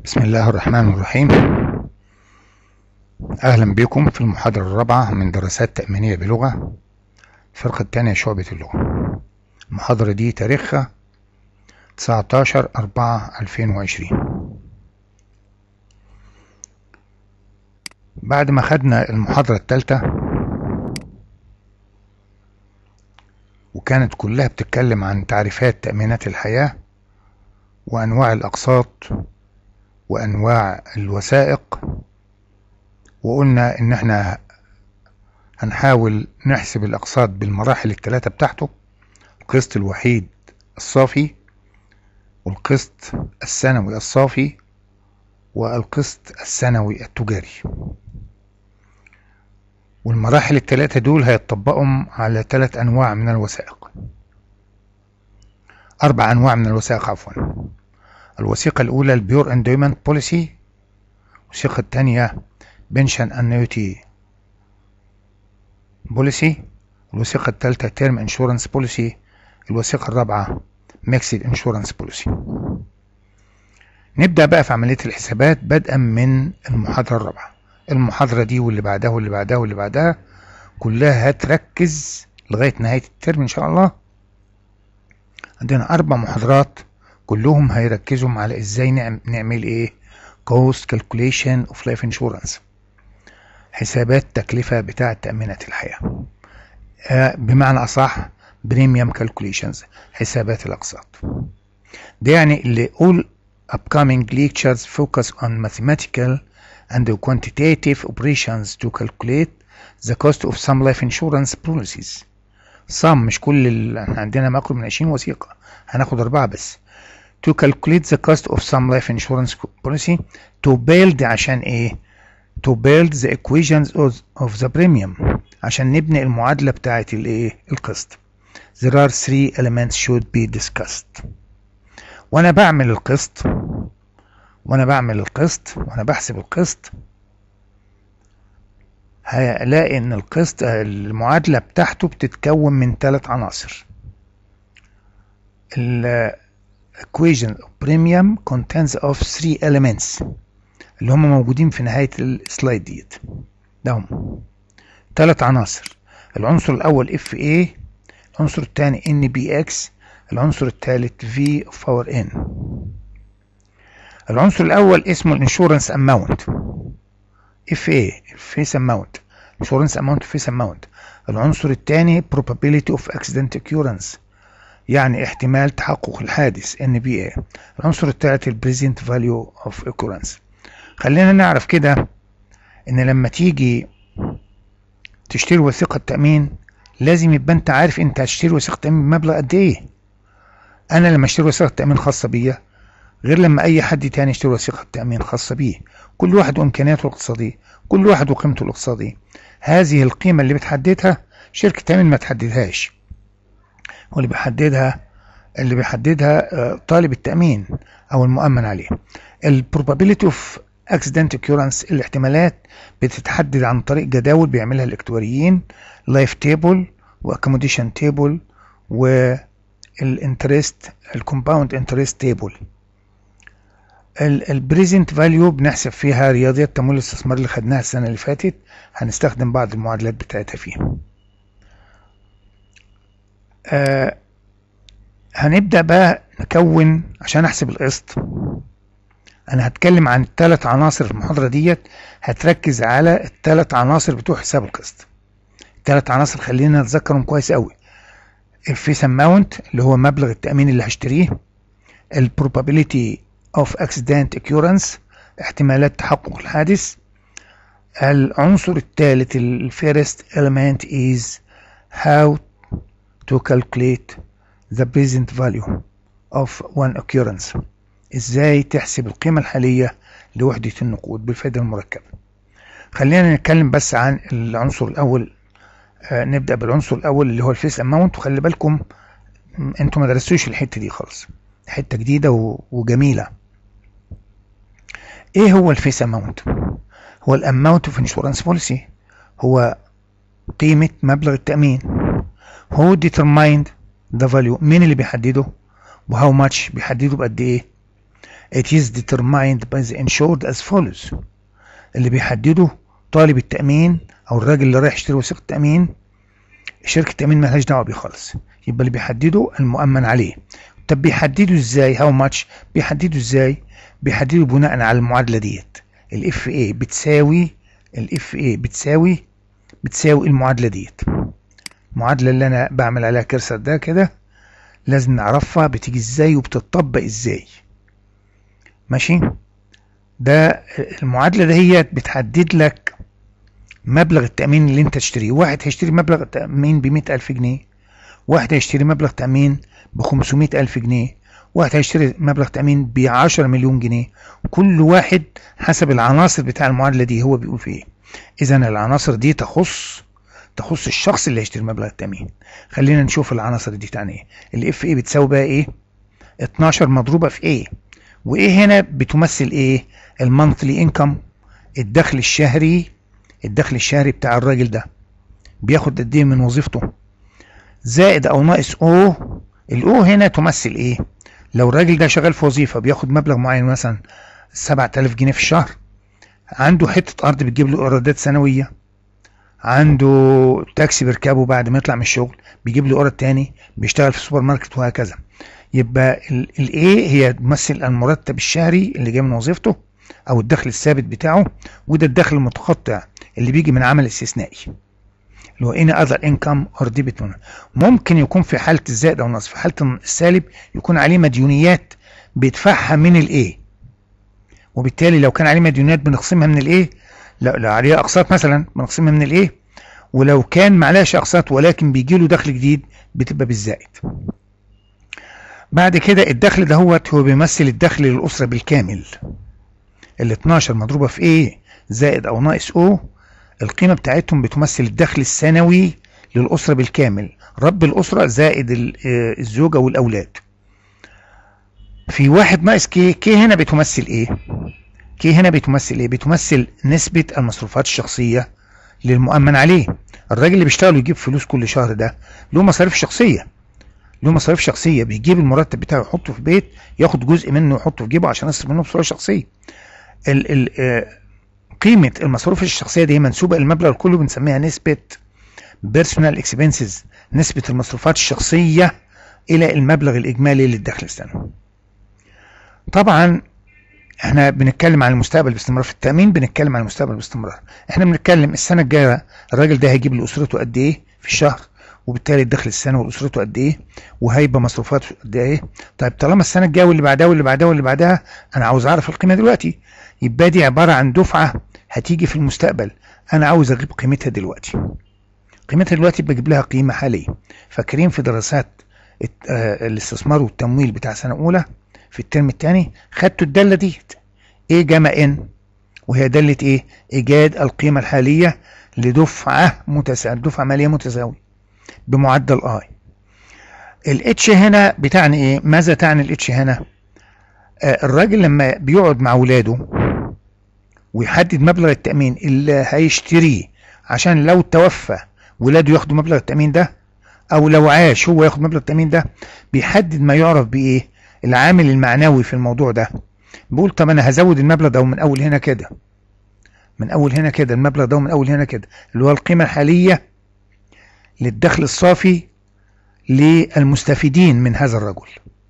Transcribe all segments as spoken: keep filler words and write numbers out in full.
بسم الله الرحمن الرحيم. أهلا بكم في المحاضرة الرابعة من دراسات تأمينية بلغة الفرقة الثانية شعبة اللغة. المحاضرة دي تاريخها تسعتاشر أربعة ألفين وعشرين. بعد ما خدنا المحاضرة الثالثة وكانت كلها بتتكلم عن تعريفات تأمينات الحياة وأنواع الأقساط وأنواع الوثائق، وقلنا إن احنا هنحاول نحسب الأقساط بالمراحل الثلاثة بتاعته: القسط الوحيد الصافي، والقسط السنوي الصافي، والقسط السنوي التجاري. والمراحل الثلاثة دول هيتطبقهم على ثلاث أنواع من الوثائق، أربع أنواع من الوثائق عفوا. الوثيقة الأولى البيور اندويمنت بوليسي، الوثيقة الثانية بنشن انويتي بوليسي، الوثيقة الثالثة تيرم انشورنس بوليسي، الوثيقة الرابعة ميكسد انشورنس بوليسي. نبدأ بقى في عملية الحسابات بدءا من المحاضرة الرابعة. المحاضرة دي واللي بعدها واللي بعدها واللي بعدها كلها هتركز لغاية نهاية الترم إن شاء الله. عندنا أربع محاضرات كلهم هيركزوا على إزاي نعمل إيه cost calculation of life insurance، حسابات تكلفة بتاعة تأمينات الحياة، بمعنى أصح premium calculations، حسابات الأقساط. ده يعني اللي all upcoming lectures focus on mathematical and quantitative operations to calculate the cost of some life insurance policies. some مش كل ال... احنا عندنا ما أقرب من عشرين وثيقة، هناخد أربعة بس. to calculate the cost of some life insurance policy to build عشان ايه to build the equations of, of the premium، عشان نبني المعادلة بتاعت الايه القسط. there are three elements should be discussed. وانا بعمل القسط وانا بعمل القسط وانا بحسب القسط هلاقي ان القسط المعادلة بتاعته بتتكون من ثلاث عناصر. ال equation of premium contains of three elements اللي هم موجودين في نهاية السلايد ديت. ده هم ثلاث عناصر: العنصر الأول اف اي، العنصر الثاني ان بي اكس، العنصر الثالث في power n. العنصر الأول اسمه الانشورنس اماونت اف اي، فيس اماونت، انشورنس اماونت فيس اماونت. العنصر الثاني probability of accident occurrence، يعني احتمال تحقق الحادث ان بي اي. العنصر الثالث البريزنت فاليو اوف occurrence. خلينا نعرف كده ان لما تيجي تشتري وثيقة تأمين لازم يبقى انت عارف انت هتشتري وثيقة تأمين بمبلغ قد ايه. انا لما اشتري وثيقة تأمين خاصة بيا غير لما اي حد تاني يشتري وثيقة تأمين خاصة بيه. كل واحد وامكانياته الاقتصادية، كل واحد وقيمته الاقتصادية. هذه القيمة اللي بتحددها شركة تأمين ما تحددهاش، واللي بيحددها اللي بيحددها طالب التأمين أو المؤمن عليه. ال probability of accident occurrence، الاحتمالات بتتحدد عن طريق جداول بيعملها الأكتواريين، life table و accommodation table والinterest الcompound interest table. ال present value بنحسب فيها رياضيات تمويل الاستثمار اللي خدناها السنة اللي فاتت، هنستخدم بعض المعادلات بتاعتها فيها. آه هنبدأ بقى نكون عشان احسب القسط. انا هتكلم عن الثلاث عناصر في المحاضرة ديت، هتركز على الثلاث عناصر بتوع حساب القسط. الثلاث عناصر خلينا نتذكرهم كويس قوي: الفيس اماونت اللي هو مبلغ التأمين اللي هشتريه، البروبابيليتي اوف اكسيدنت occurrence، احتمالات تحقق الحادث. العنصر الثالث الفيرست element is how to calculate the present value of one occurrence، ازاي تحسب القيمة الحالية لوحدة النقود بالفائدة المركبة. خلينا نتكلم بس عن العنصر الأول. آه نبدأ بالعنصر الأول اللي هو الفيس اماونت. وخلي بالكم انتوا ما درستوش الحتة دي خالص، حتة جديدة وجميلة. ايه هو الفيس اماونت؟ هو الاماونت اوف انشورنس بوليسي، هو قيمة مبلغ التأمين. هو determined the value، مين اللي بيحدده؟ وهاو ماتش بيحدده بقد ايه؟ It is determined by the insured as follows. اللي بيحدده طالب التأمين أو الراجل اللي رايح يشتري وثيقة تأمين، شركة التأمين مالهاش دعوة بيه خالص، يبقى اللي بيحدده المؤمن عليه. طب بيحدده ازاي؟ هاو ماتش؟ بيحدده ازاي؟ بيحدده بناء على المعادلة ديت. الاف اي بتساوي الاف اي بتساوي بتساوي المعادلة ديت. المعادلة اللي انا بعمل عليها كرسر ده كده لازم نعرفها بتيجي ازاي وبتطبق ازاي. ماشي؟ ده المعادلة دهيت بتحدد لك مبلغ التأمين اللي انت تشتريه. واحد هيشتري مبلغ التأمين بمئة ألف جنيه، واحد هيشتري مبلغ تأمين بخمسمائة ألف جنيه، واحد هيشتري مبلغ تأمين بعشرة مليون جنيه. كل واحد حسب العناصر بتاع المعادلة دي هو بيقول في ايه. اذا العناصر دي تخص تخص الشخص اللي هيشتري مبلغ التأمين. خلينا نشوف العناصر دي تعني ايه. الاف ايه بتساوي بقى ايه؟ اتناشر مضروبة في ايه، وايه هنا بتمثل ايه؟ المانثلي انكم، الدخل الشهري الدخل الشهري بتاع الراجل ده بياخد قد ايه من وظيفته، زائد او ناقص او. الاو هنا تمثل ايه؟ لو الراجل ده شغال في وظيفه بياخد مبلغ معين مثلا سبعة آلاف جنيه في الشهر، عنده حته ارض بتجيب له ايرادات سنويه، عنده تاكسي بيركبه بعد ما يطلع من الشغل بيجيب له ايراد تاني، بيشتغل في السوبر ماركت وهكذا. يبقى الايه هي تمثل المرتب الشهري اللي جاي من وظيفته او الدخل الثابت بتاعه، وده الدخل المتقطع اللي بيجي من عمل استثنائي اللي هو any other income or debit. ممكن يكون في حالة الزائد او النقص، في حالة السالب يكون عليه مديونيات بيدفعها من الايه، وبالتالي لو كان عليه مديونيات بنقسمها من الايه، لو عليه اقساط مثلا بنقسمها من الايه، ولو كان معلاش اقساط ولكن بيجي له دخل جديد بتبقى بالزائد. بعد كده الدخل ده هو هو بيمثل الدخل للأسرة بالكامل. ال اتناشر مضروبة في ايه زائد او ناقص او، القيمة بتاعتهم بتمثل الدخل السنوي للأسرة بالكامل، رب الأسرة زائد الزوجة والأولاد. في واحد ناقص كي، كي هنا بتمثل ايه؟ كي هنا بتمثل ايه؟ بتمثل نسبة المصروفات الشخصية للمؤمن عليه. الراجل اللي بيشتغل ويجيب فلوس كل شهر ده له مصاريف شخصية، له مصاريف شخصية بيجيب المرتب بتاعه يحطه في بيت، ياخد جزء منه يحطه في جيبه عشان يصرف منه بصورة شخصية. ال ال قيمة المصروف الشخصية دي منسوبة المبلغ كله، بنسميها نسبة personal expenses، نسبة المصروفات الشخصية إلى المبلغ الإجمالي للدخل السنوي. طبعا احنا بنتكلم عن المستقبل باستمرار في التأمين، بنتكلم عن المستقبل باستمرار. احنا بنتكلم السنة الجاية الراجل ده هيجيب لأسرته قد ايه في الشهر، وبالتالي الدخل السنوي لأسرته قد ايه، وهيبقى مصروفاته قد ايه. طيب طالما السنة الجاية واللي بعدها واللي بعدها واللي بعدها انا عاوز اعرف القيمة دلوقتي، يبقى دي عبارة عن دفعة هتيجي في المستقبل، انا عاوز اجيب قيمتها دلوقتي. قيمتها دلوقتي بجيب لها قيمة حالية. فاكرين في دراسات الاستثمار والتمويل بتاع سنة اولى في الترم الثاني خدتوا الدالة ديت ايه جمع ان، وهي دالة ايه؟ ايجاد القيمة الحالية لدفعة متساوية، دفعة مالية متساوية بمعدل اي. الاتش هنا بتعني ايه؟ ماذا تعني الاتش هنا؟ آه الراجل لما بيقعد مع ولاده ويحدد مبلغ التأمين اللي هيشتريه عشان لو توفى ولاده ياخدوا مبلغ التأمين ده، او لو عاش هو ياخد مبلغ التأمين ده، بيحدد ما يعرف بايه؟ العامل المعنوي في الموضوع ده. بيقول طب انا هزود المبلغ ده من اول هنا كده، من اول هنا كده المبلغ ده من اول هنا كده اللي هو القيمة الحالية للدخل الصافي للمستفيدين من هذا الرجل.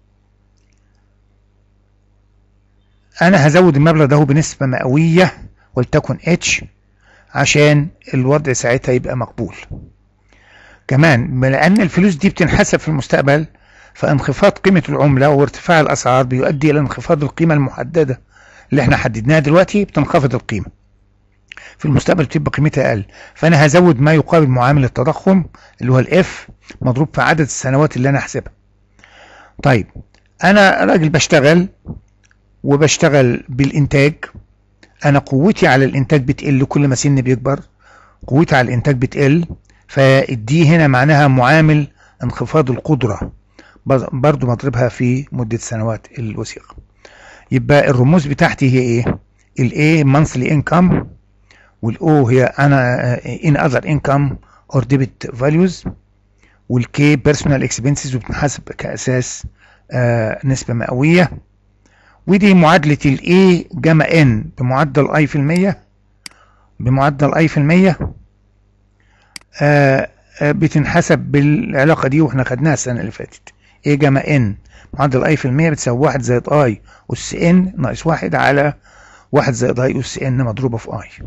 انا هزود المبلغ ده بنسبة مئوية ولتكن اتش عشان الوضع ساعتها يبقى مقبول. كمان لان الفلوس دي بتنحسب في المستقبل، فانخفاض قيمة العملة وارتفاع الاسعار بيؤدي الى انخفاض القيمة المحددة اللي احنا حددناها دلوقتي، بتنخفض القيمة في المستقبل بتبقى قيمتها اقل. فانا هزود ما يقابل معامل التضخم اللي هو الاف مضروب في عدد السنوات اللي انا احسبها. طيب انا راجل بشتغل وبشتغل بالانتاج، انا قوتي على الانتاج بتقل كل ما سني بيكبر، قوتي على الانتاج بتقل، فدي هنا معناها معامل انخفاض القدرة، برضو مضربها في مدة سنوات الوثيقة. يبقى الرموز بتاعتي هي ايه؟ الاي monthly income، والاو هي انا in other income or debit values، والكي personal expenses وبتنحسب كأساس آه نسبة مئوية، ودي معادلة ال A جاما N بمعدل I في المية بمعدل I في المية آه آه بتنحسب بالعلاقة دي، واحنا خدناها السنة اللي فاتت. A جاما N معدل I في المية بتساوي واحد زائد I أس N ناقص واحد على واحد زائد I أس N مضروبة في I.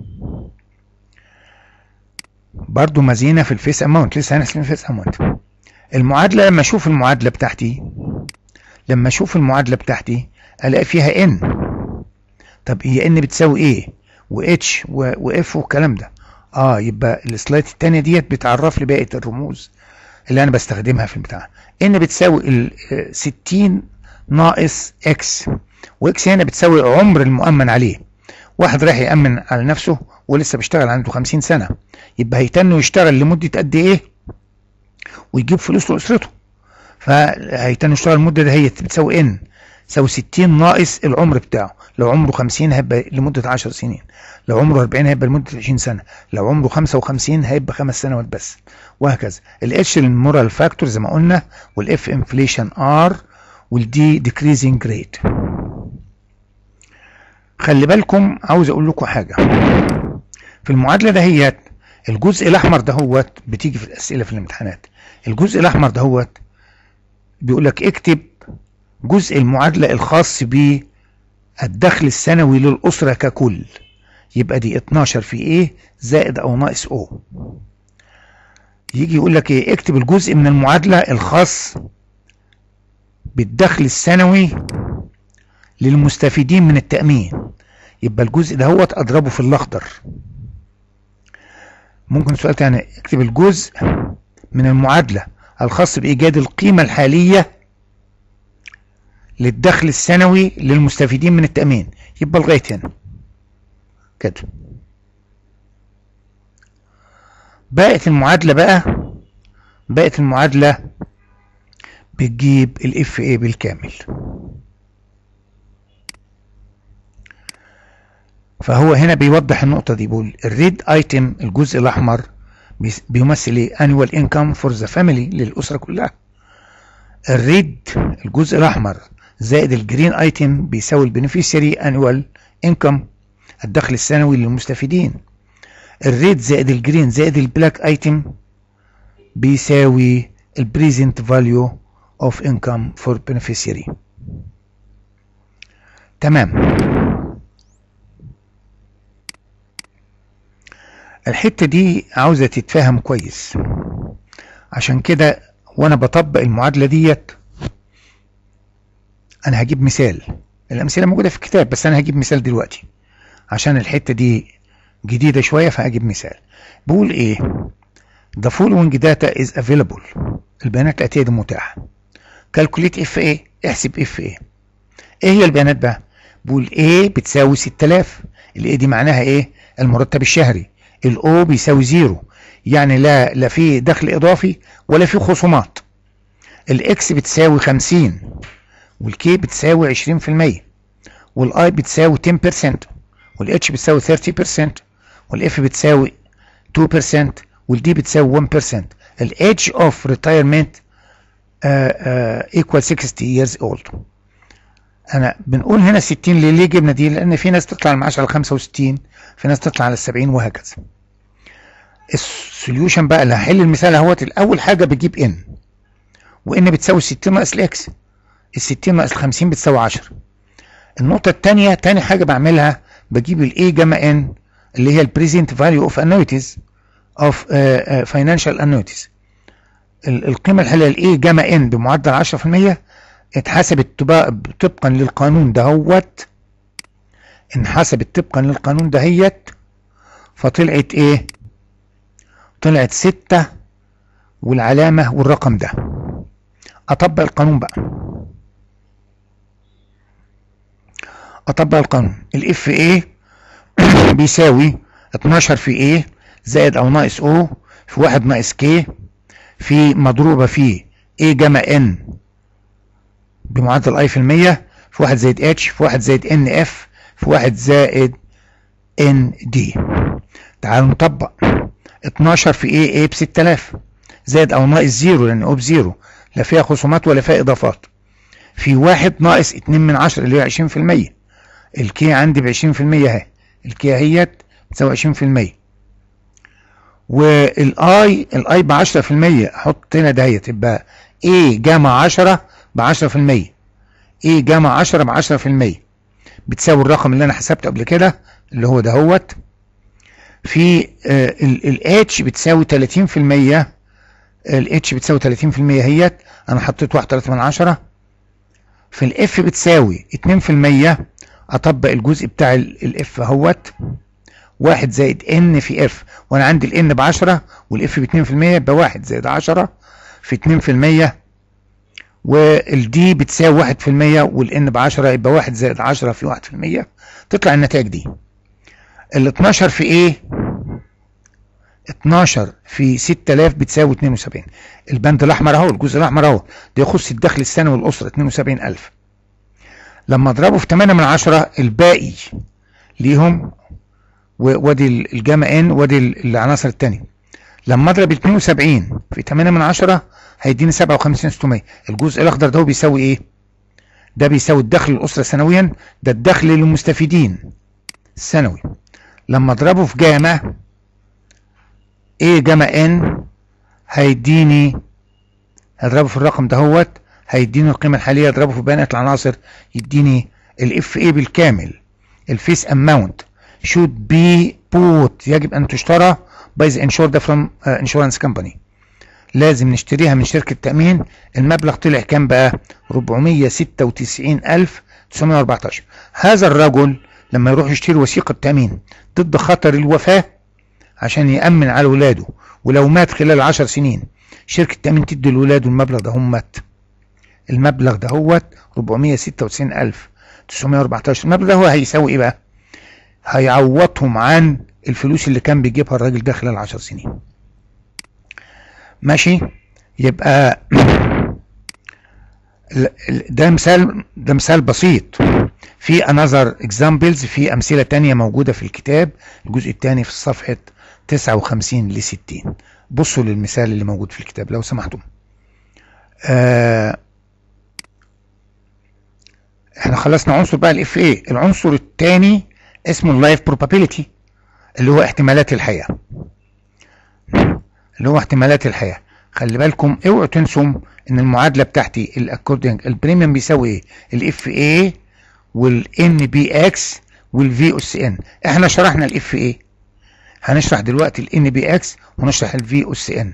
برضو مزينة في الفيس اماونت، لسه هنحسب الفيس اماونت. المعادلة لما اشوف المعادلة بتاعتي لما اشوف المعادلة بتاعتي الاقي فيها N. طب هي N بتساوي ايه و H و F والكلام ده؟ اه يبقى السلايد التانية ديت بتعرف لي بقية الرموز اللي انا بستخدمها في البتاع. N بتساوي ال ستين ناقص X، وإكس هنا بتساوي عمر المؤمن عليه. واحد رايح يأمن على نفسه ولسه بيشتغل عنده خمسين سنة، يبقى هيتنه يشتغل لمدة قد ايه ويجيب فلوس لأسرته، فهيتنه يشتغل المدة ده هي بتساوي N تساوي ستين ناقص العمر بتاعه. لو عمره خمسين هيبقى لمدة عشر سنين، لو عمره أربعين هيبقى لمدة عشرين سنة، لو عمره خمسة وخمسين هيبقى خمس سنوات بس، وهكذا. الاتش المورال فاكتور زي ما قلنا، والاف انفليشن ار، والدي ديكريزنج ريت. خلي بالكم، عاوز اقول لكم حاجة في المعادلة دهيت. الجزء الاحمر دهوت بتيجي في الاسئلة في الامتحانات. الجزء الاحمر دهوت بيقول لك اكتب جزء المعادلة الخاص بالدخل السنوي للأسرة ككل. يبقى دي اتناشر في ايه زائد او ناقص او. يجي يقول لك ايه؟ اكتب الجزء من المعادلة الخاص بالدخل السنوي للمستفيدين من التأمين. يبقى الجزء ده هو اضربه في الاخضر. ممكن سؤال تاني، اكتب الجزء من المعادلة الخاص بإيجاد القيمة الحالية للدخل السنوي للمستفيدين من التأمين. يبقى لغاية هنا كده. بقت المعادلة بقى بقت المعادلة بتجيب الاف اي بالكامل. فهو هنا بيوضح النقطة دي، بيقول الريد ايتم الجزء الاحمر بيمثل ايه؟ annual income for the family للأسرة كلها. الريد الجزء الاحمر زائد الجرين ايتم بيساوي البنفيشري annual income الدخل السنوي للمستفيدين. الريد زائد الجرين زائد البلاك ايتم بيساوي البريزنت فاليو اوف انكم فور بنفيشري. تمام. الحتة دي عاوزة تتفهم كويس، عشان كده وانا بطبق المعادلة ديت انا هجيب مثال. الامثلة موجودة في الكتاب بس انا هجيب مثال دلوقتي عشان الحتة دي جديدة شوية، فهجيب مثال. بقول ايه؟ the following data is available البيانات الاتية دي متاحة. calculate اف ايه احسب اف ايه. ايه هي البيانات بقى؟ بقول A بتساوي ستة آلاف. الاي دي معناها ايه؟ المرتب الشهري. الاو بيساوي زيرو، يعني لا لا في دخل اضافي ولا في خصومات. الاكس بتساوي خمسين، والكي بتساوي عشرين في المية، والاي بتساوي عشرة بالمية، والاتش بتساوي ثلاثين بالمية، والاف بتساوي اتنين بالمية، والدي بتساوي واحد بالمية. الايدج اوف ريتايرمنت ايكوال ستين years old. انا بنقول هنا ستين ليه؟ ليه جبنا دي؟ لان في ناس تطلع المعاش على خمسة وستين، في ناس تطلع على سبعين، وهكذا. السوليوشن بقى اللي هحل المثال اهوت، الاول حاجه بجيب ان، وان بتساوي ستين ناقص الاكس، ال ستين ناقص ال خمسين بتساوي عشرة. النقطه الثانيه، ثاني حاجه بعملها بجيب الاي جاما ان اللي هي البريزنت فاليو اوف انويتيز اوف فاينانشال انويتيز. القيمه الحاليه الاي جاما ان بمعدل عشرة في المية اتحسبت طبقا للقانون دهوت، انحسبت طبقا للقانون دهيت، فطلعت ايه؟ طلعت ستة والعلامة والرقم ده. اطبق القانون بقى، اطبق القانون. الاف ايه بيساوي اتناشر في ايه زائد او ناقص او في واحد ناقص كي في مضروبة في ايه جاما ان بمعدل اي في المية في واحد زائد اتش في واحد زائد ان اف في واحد زائد ان دي. تعالوا نطبق. اتناشر في ايه؟ ايه ب ستة آلاف زائد او ناقص زيرو لان او بزيرو، لا فيها خصومات ولا فيها اضافات، في واحد ناقص اتنين من عشرة اللي هي عشرين في المية. الكي عندي ب عشرين في المية اهي، الكي اهيت بتساوي عشرين في المية، والاي الاي ب عشرة في المية. احط هنا دهيت يبقى اي جمع عشرة ب عشرة في المية، اي جمع عشرة ب عشرة في المية بتساوي الرقم اللي انا حسبته قبل كده اللي هو دهوت. في الاتش بتساوي تلاتين في المية، الاتش بتساوي تلاتين في المية اهيت، انا حطيت واحد وتلاتين من عشرة. في الاف بتساوي اتنين في المية، اطبق الجزء بتاع الاف اهوت، واحد زائد ان في اف، وانا عندي الان ب عشرة والاف ب اتنين في المية، يبقى واحد زائد عشرة في اتنين في المية، والدي بتساوي واحد في المية والان ب عشرة، يبقى واحد زائد عشرة في واحد في المية. تطلع النتائج دي. ال اتناشر في ايه؟ اتناشر في ستة آلاف بتساوي اتنين وسبعين. البند الاحمر اهو، الجزء الاحمر اهو، ده يخص الدخل السنوي للاسره اتنين وسبعين ألف. لما اضربه في تمانية من عشرة الباقي ليهم، وادي الجاما ان وادي العناصر الثانيه. لما اضرب اتنين وسبعين في تمانية من عشرة هيديني سبعة وخمسين ستمية. الجزء الاخضر ده بيساوي ايه؟ ده بيساوي الدخل للاسره سنويا، ده الدخل للمستفيدين السنوي. لما اضربه في جاما ايه جاما ان هيديني، هضربه في الرقم دهوت هيديني القيمه الحاليه، اضربه في بيانات العناصر يديني الاف اي بالكامل. الفيس اماونت should be bought، يجب ان تشترى by the insured from uh, insurance company، لازم نشتريها من شركه تامين. المبلغ طلع كام بقى؟ أربعمية ستة وتسعين ألف تسعمية وأربعتاشر. هذا الرجل لما يروح يشتري وثيقه تامين ضد خطر الوفاه عشان يامن على ولاده، ولو مات خلال عشر سنين شركه تامين تدي لولاده المبلغ ده، هم مات المبلغ ده هو أربعمية ستة وتسعين ألف تسعمية وأربعتاشر. المبلغ ده هو هيساوي ايه بقى؟ هيعوضهم عن الفلوس اللي كان بيجيبها الراجل ده خلال عشر سنين. ماشي؟ يبقى ده مثال، ده مثال بسيط. في another examples، في امثله تانية موجوده في الكتاب الجزء الثاني في صفحه تسعة وخمسين ل ستين. بصوا للمثال اللي موجود في الكتاب لو سمحتم. آه احنا خلصنا عنصر بقى الاف اي. العنصر الثاني اسمه اللايف بروبابيلتي، اللي هو احتمالات الحياه، اللي هو احتمالات الحياه. خلي بالكم اوعوا تنسوا ان المعادله بتاعتي الاكوردنج البريميوم بيساوي ايه؟ الاف اي والان بي اكس والفي اس ان. احنا شرحنا الاف اي، هنشرح دلوقتي الان بي اكس ونشرح الفي اس ان.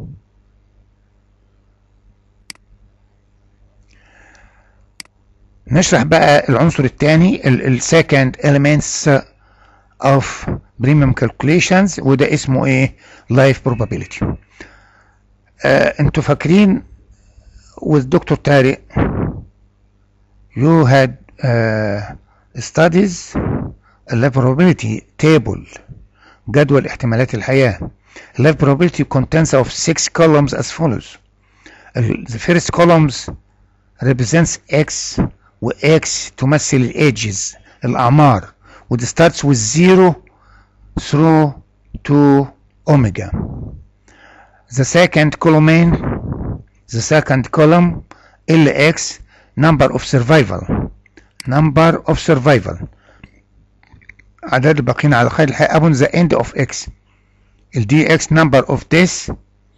نشرح بقى العنصر الثاني السكند elements of premium calculations، وده اسمه ايه؟ life probability. آه انتوا فاكرين والدكتور طارق you had uh, studies life probability table، جدول احتمالات الحياة. life probability contains of six columns as follows. the first columns represents x، و x تمثل الايدجز الاعمار، وده starts with zero through to omega. the second column the second column lx number of survival number of survival عدد الباقين على قيد الحياة upon the end of x. ال dx number of deaths،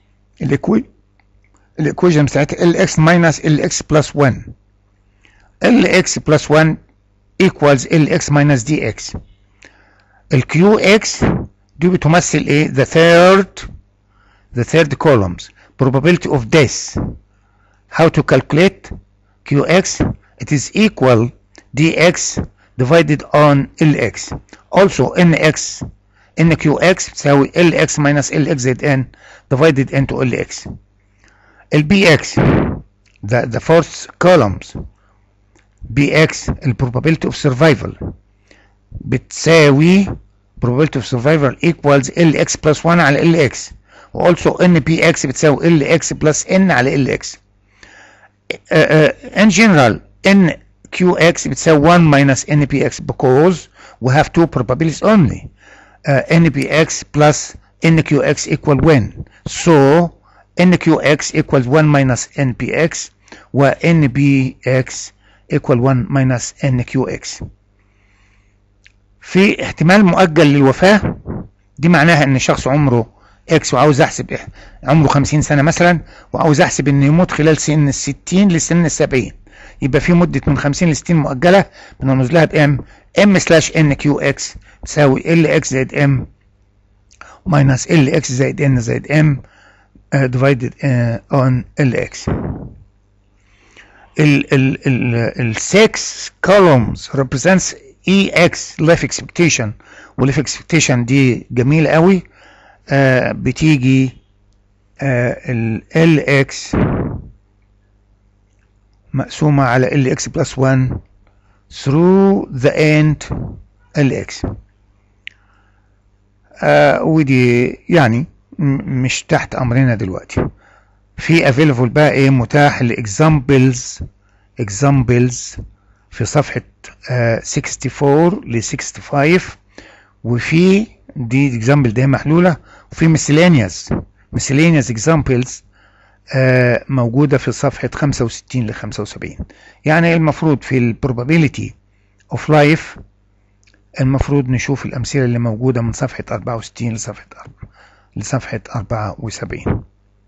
الايكويشن بتاعتها lx minus lx plus one. lx plus one equals lx minus dx. ال qx دي بتمثل ايه؟ the third the third columns probability of death. how to calculate qx? it is equal dx divided on lx. also nx nqx تساوي lx minus lx زائد n divided into lx. ال bx the the fourth columns bx ال probability of survival بتساوي probability of survival equals lx plus one على lx. و also npx بتساوي lx plus n على lx. uh, uh, in general nqx بتساوي one minus npx because we have two probabilities only. uh, npx plus nqx equal one, so nqx equals one minus npx, و ان بي اكس equal واحد minus ان كيو اكس. في احتمال مؤجل للوفاة، دي معناها ان شخص عمره اكس وعاوز احسب عمره خمسين سنة مثلا، وعاوز احسب انه يموت خلال سن الستين لسن السبعين، يبقى في مدة من خمسين ل ستين مؤجلة بنرمز لها بام ام سلاش ان كيو اكس تساوي ال اكس زائد ام ماينس ال اكس زائد ان زائد ام divided on ال اكس. ال ال ال ال six columns represents اي اكس life expectation، و life expectation دي جميلة قوي. آه بتيجي آه ال ال اكس مقسومة على ال اكس plus واحد through the end ال اكس. آه ودي يعني مش تحت امرنا دلوقتي. في available بقى ايه متاح الاكزامبلز examples في صفحة آه أربعة وستين ل خمسة وستين، وفي دي اكزامبل دي محلولة، وفي miscellaneous miscellaneous examples آه موجودة في صفحة خمسة وستين ل خمسة وسبعين. يعني المفروض في ال probability of life المفروض نشوف الأمثلة اللي موجودة من صفحة أربعة وستين لصفحة لصفحة أربعة وسبعين.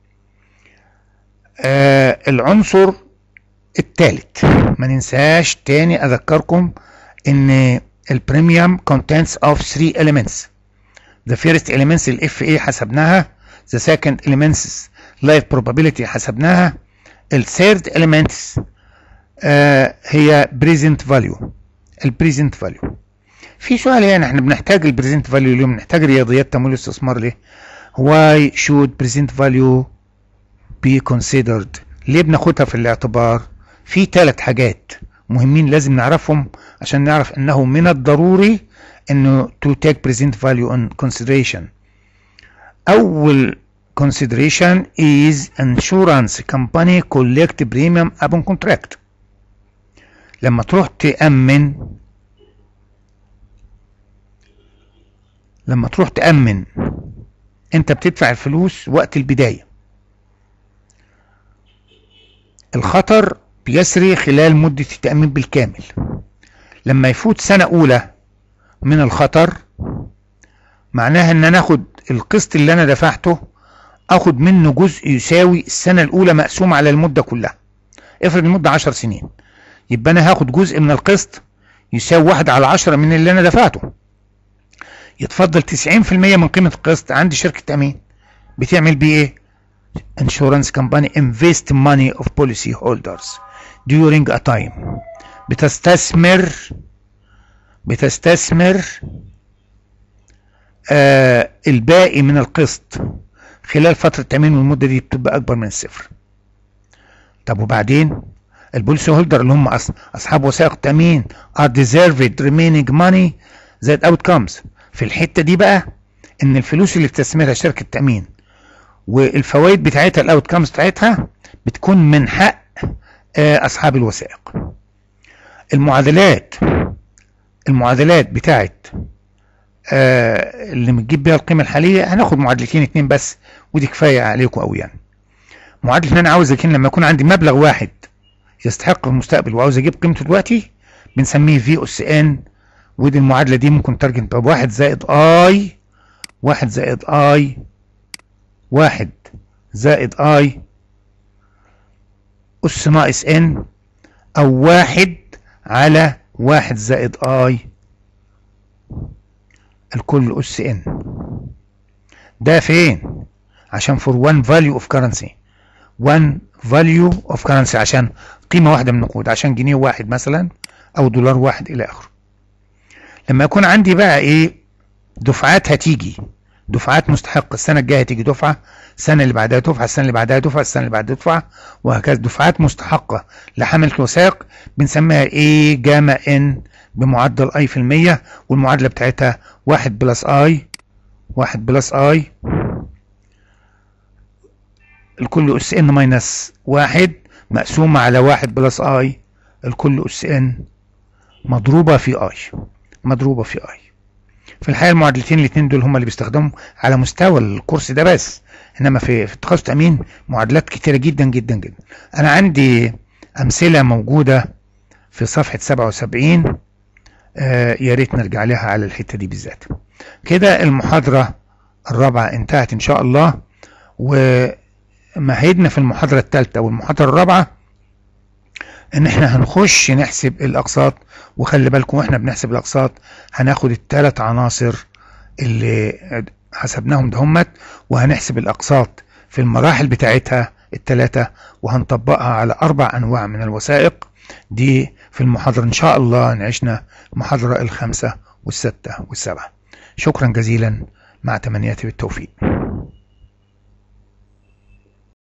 آه العنصر الثالث، ما ننساش تاني أذكركم إن البريميوم contents of three elements. the first elements ال اف اي حسبناها، the second elements life probability حسبناها، ال third elements آه هي present value. ال present value في سؤال هنا، احنا بنحتاج ال present value اليوم، بنحتاج رياضيات تمويل استثمار ليه؟ why should present value be considered؟ ليه بناخدها في الاعتبار؟ في ثلاث حاجات مهمين لازم نعرفهم عشان نعرف انه من الضروري انه to take present value on consideration. اول consideration is insurance company collect premium upon contract. لما تروح تأمن لما تروح تأمن انت بتدفع الفلوس وقت البداية. الخطر بيسري خلال مدة التأمين بالكامل. لما يفوت سنة أولى من الخطر معناها ان انا اخد القسط اللي انا دفعته، اخد منه جزء يساوي السنة الأولى مقسوم على المدة كلها. افرض المدة عشر سنين، يبقى انا هاخد جزء من القسط يساوي واحد على عشرة من اللي انا دفعته. يتفضل تسعين في المية من قيمة القسط عندي شركة تأمين بتعمل بيه ايه؟ insurance company invest money of policy holders during a time. بتستثمر بتستثمر آه الباقي من القسط خلال فترة التأمين، والمدة دي بتبقى أكبر من الصفر. طب وبعدين البوليسي هولدر اللي هم أصحاب وثائق التأمين are deserved remaining money that outcomes. في الحتة دي بقى إن الفلوس اللي بتستثمرها شركة التأمين والفوائد بتاعتها الاوت كامز بتاعتها بتكون من حق آه أصحاب الوثائق. المعادلات المعادلات بتاعت آه اللي بتجيب بيها القيمة الحالية، هناخد معادلتين اتنين بس ودي كفاية عليكم قوي. يعني معادلة ان انا عاوز لكن لما يكون عندي مبلغ واحد يستحق في المستقبل وعاوز اجيب قيمته دلوقتي بنسميه في اس ان، ودي المعادلة دي ممكن ترجم بواحد زائد اي واحد زائد اي واحد زائد اي اس ناقص ان، او واحد على واحد زائد اي الكل اس ان. ده فين؟ عشان for one value of currency one value of currency عشان قيمة واحدة من النقود، عشان جنيه واحد مثلا او دولار واحد الى اخره. لما يكون عندي بقى ايه دفعات هتيجي دفعات مستحقة، السنة الجاية هتيجي دفعة، السنة اللي بعدها دفعة، السنة اللي بعدها دفعة، السنة اللي بعدها دفعة، وهكذا. دفعات مستحقة لحملة الوثائق بنسميها ايه جاما ان بمعدل اي في المية، والمعادلة بتاعتها واحد بلس اي واحد بلس اي الكل اس ان ماينس واحد مقسومة على واحد بلس اي الكل اس ان مضروبة في اي مضروبة في اي. في الحقيقة المعادلتين الاثنين دول هم اللي بيستخدموا على مستوى الكورس ده بس، انما في في التخصص التأمين معادلات كتيرة جدا جدا جدا. انا عندي أمثلة موجودة في صفحة سبعة وسبعين، آه يا ريت نرجع لها على الحتة دي بالذات. كده المحاضرة الرابعة انتهت إن شاء الله، ومهدنا في المحاضرة الثالثة والمحاضرة الرابعة إن إحنا هنخش نحسب الأقساط. وخلي بالكم وإحنا بنحسب الأقساط هناخد الثلاث عناصر اللي حسبناهم دهمت، وهنحسب الأقساط في المراحل بتاعتها الثلاثة، وهنطبقها على أربع أنواع من الوثائق. دي في المحاضرة إن شاء الله نعيشنا المحاضرة الخامسة والستة والسبعة. شكرا جزيلا، مع تمنياتي بالتوفيق.